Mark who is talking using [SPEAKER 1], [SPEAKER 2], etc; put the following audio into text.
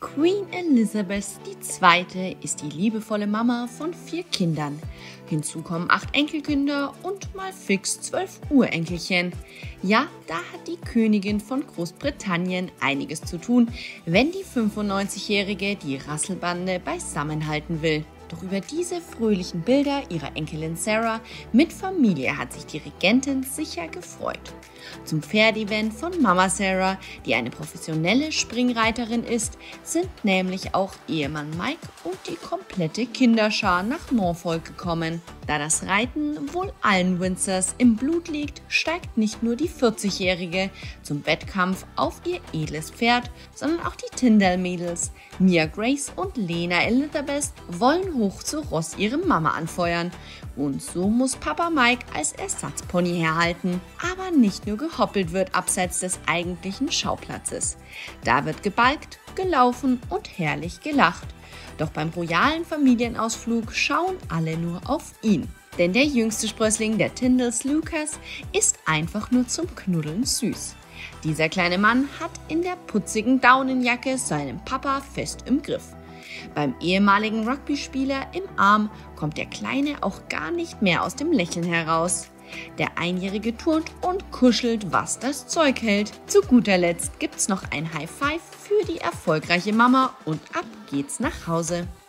[SPEAKER 1] Queen Elizabeth II. Ist die liebevolle Mama von 4 Kindern. Hinzu kommen 8 Enkelkinder und mal fix 12 Urenkelchen. Ja, da hat die Königin von Großbritannien einiges zu tun, wenn die 95-Jährige die Rasselbande beisammenhalten will. Doch über diese fröhlichen Bilder ihrer Enkelin Sarah mit Familie hat sich die Regentin sicher gefreut. Zum Pferdevent von Mama Sarah, die eine professionelle Springreiterin ist, sind nämlich auch Ehemann Mike und die komplette Kinderschar nach Norfolk gekommen. Da das Reiten wohl allen Windsors im Blut liegt, steigt nicht nur die 40-Jährige zum Wettkampf auf ihr edles Pferd, sondern auch die Tyndall-Mädels. Mia Grace und Lena Elizabeth wollen hoch zu Ross ihre Mama anfeuern. Und so muss Papa Mike als Ersatzpony herhalten. Aber nicht nur gehoppelt wird abseits des eigentlichen Schauplatzes. Da wird gebalgt, gelaufen und herrlich gelacht. Doch beim royalen Familienausflug schauen alle nur auf ihn. Denn der jüngste Sprössling der Tyndalls, Lucas, ist einfach nur zum Knuddeln süß. Dieser kleine Mann hat in der putzigen Daunenjacke seinen Papa fest im Griff. Beim ehemaligen Rugby-Spieler im Arm kommt der Kleine auch gar nicht mehr aus dem Lächeln heraus. Der Einjährige turnt und kuschelt, was das Zeug hält. Zu guter Letzt gibt's noch ein High Five für die erfolgreiche Mama und ab geht's nach Hause.